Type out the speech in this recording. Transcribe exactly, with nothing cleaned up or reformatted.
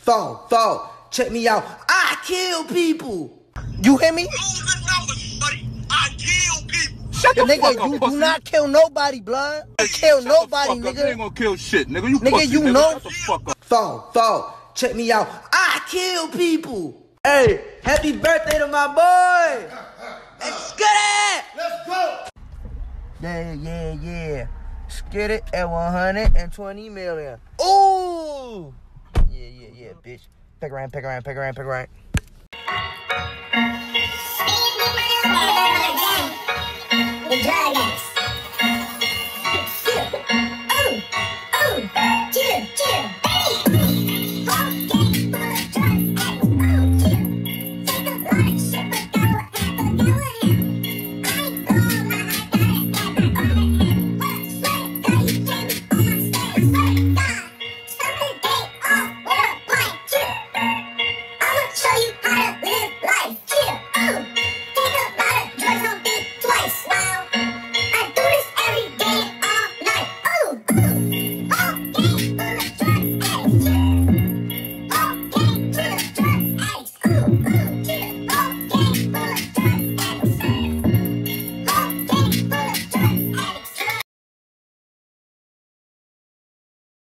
Fall, fall. Check me out. I kill people. You hear me? Losing numbers, buddy. I kill people. Shut the Nigga, fuck up, you pussy. do not kill nobody, blood. You kill Shut nobody, the fuck up. nigga. You ain't gonna kill shit, nigga. You Nigga, pussy, you nigga. know- Shut the fuck up. Fall, fall. Check me out. I kill people. Hey, happy birthday to my boy. Let's get it. Let's go. Yeah, yeah, yeah. Let's get it at one hundred twenty million. Ooh. Yeah, yeah, yeah, bitch. Pick around, pick around, pick around, pick around.